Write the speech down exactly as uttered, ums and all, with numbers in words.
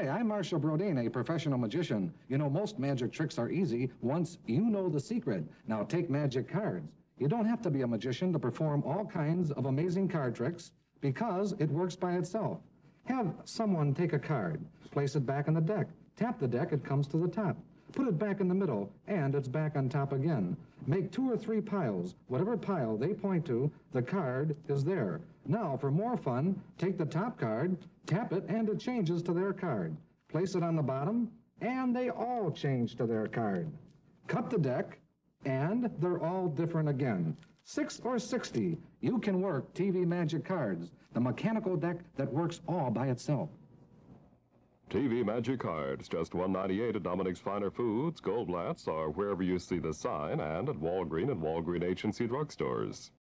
Hi, I'm Marshall Brodien, a professional magician. You know, most magic tricks are easy once you know the secret. Now take magic cards. You don't have to be a magician to perform all kinds of amazing card tricks because it works by itself. Have someone take a card, place it back in the deck. Tap the deck, it comes to the top. Put it back in the middle, and it's back on top again. Make two or three piles. Whatever pile they point to, the card is there. Now, for more fun, take the top card, tap it, and it changes to their card. Place it on the bottom, and they all change to their card. Cut the deck, and they're all different again. Six or sixty, you can work T V Magic Cards, the mechanical deck that works all by itself. T V Magic Cards, just one ninety-eight at Dominick's Finer Foods, Goldblatt's, or wherever you see the sign, and at Walgreens and Walgreens agency drugstores.